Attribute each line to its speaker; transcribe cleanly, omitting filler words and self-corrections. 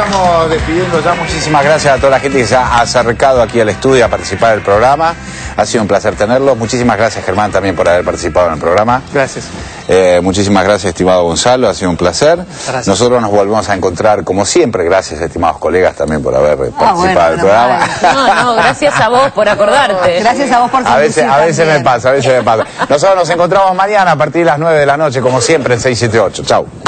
Speaker 1: estamos despidiendo ya. Muchísimas gracias a toda la gente que se ha acercado aquí al estudio a participar del programa. Ha sido un placer tenerlos. Muchísimas gracias, Germán, también por haber participado en el programa.
Speaker 2: Gracias.
Speaker 1: Muchísimas gracias, estimado Gonzalo. Ha sido un placer.
Speaker 2: Gracias.
Speaker 1: Nosotros nos volvemos a encontrar, como siempre. Gracias, estimados colegas, también por haber participado del programa.
Speaker 3: No, gracias a vos por acordarte.
Speaker 4: Gracias a vos por
Speaker 1: A veces me pasa, Nosotros nos encontramos mañana a partir de las 9 de la noche, como siempre, en 678. Chau.